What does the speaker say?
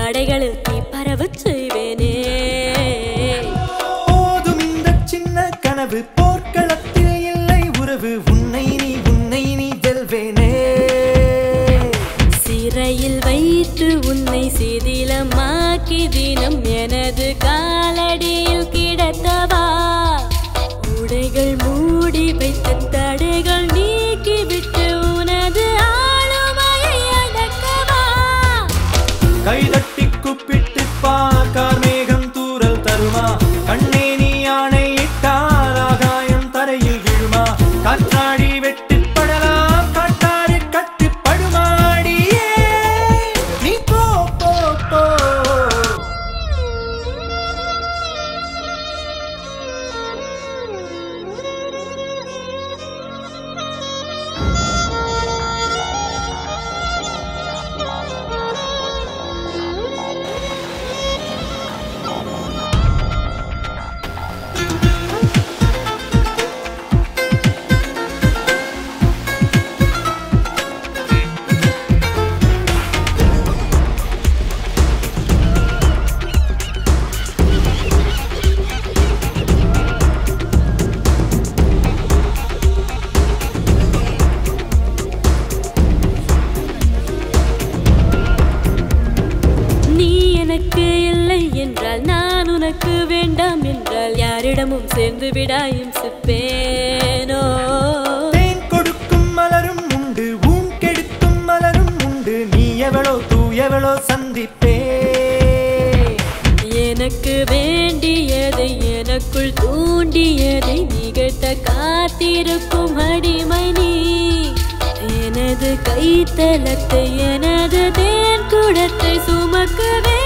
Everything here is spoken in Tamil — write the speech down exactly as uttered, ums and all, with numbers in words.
ஜாடைகளில் நீ பரவ செய்வேனே போதும் இந்த சின்ன கனவு போர்க்களத்தில் இல்லை உறவு உன்னை நீ உன்னை நீ வெல்வேனே சிறையில் வைத்து உன்னை சிதிலமாக்கி தினம் எனது காலடியில் கிடத்தவா உடைகள் மூடி வைத்த தடைகள் நீக்கிவிட்டு உனது ஆளுமையை அடக்கவா கைதட்டி கூப்பிட்டு பார்க்கார் மேகம் தூரல் தருமா கண்ணே நீ ஆணை இட்டால் ஆகாயம் தரையில் விழுமா காற்றாடி வெட்டி படலாம் காட்டாறு கட்டுப்படுமாடியே நீ போ போ போ என்றால் நான் உனக்கு வேண்டாம் என்றால் யாரிடமும் சேர்ந்து விடாயும் சிப்பேனோ தேன் கொடுக்கும் மலரும் உண்டு ஊன் கெடுக்கும் மலரும் உண்டு நீ எவளோ தூயவளோ சந்திப்பே எனக்கு வேண்டியதை எனக்குள் தூண்டியதை நிகழ்த்த காத்திருக்கும் அடிமை நீ எனது கைத்தலத்தை எனது தேன் குடத்தை சுமக்கவே